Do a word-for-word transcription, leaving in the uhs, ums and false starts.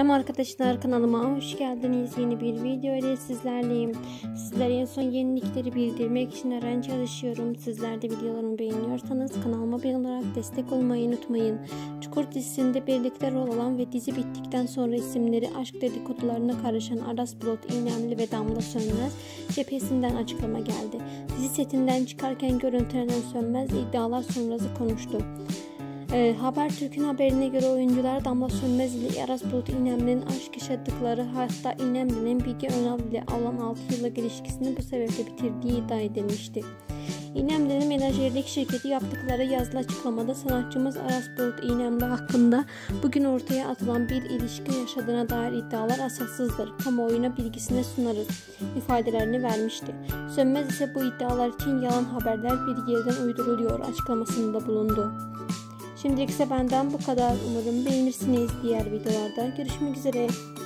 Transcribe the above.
Merhaba arkadaşlar, kanalıma hoş geldiniz. Yeni bir video ile sizlerleyim. Sizlere en son yenilikleri bildirmek için her an çalışıyorum. Sizler de videolarımı beğeniyorsanız kanalıma abone olarak destek olmayı unutmayın. Çukur dizisinde birlikte rol alan ve dizi bittikten sonra isimleri aşk dedikodularına karışan Aras Bulut İynemli ve Damla Sönmez cephesinden açıklama geldi. Dizi setinden çıkarken görüntülenen Sönmez iddialar sonrası konuştu. E, Habertürk'ün haberine göre oyuncular Damla Sönmez ile Aras Bulut İynemli'nin aşk yaşadıkları, hatta İynemli'nin Bilge Önal ile olan altı yıllık ilişkisini bu sebeple bitirdiği iddia edilmişti. İynemli'nin menajerlik şirketi yaptıkları yazılı açıklamada sanatçımız Aras Bulut İynemli hakkında bugün ortaya atılan bir ilişki yaşadığına dair iddialar asassızdır, kamuoyuna bilgisine sunarız ifadelerini vermişti. Sönmez ise bu iddialar için yalan haberler bir yerden uyduruluyor açıklamasında bulundu. Şimdilik ise benden bu kadar. Umarım beğenirsiniz. Diğer videolarda görüşmek üzere.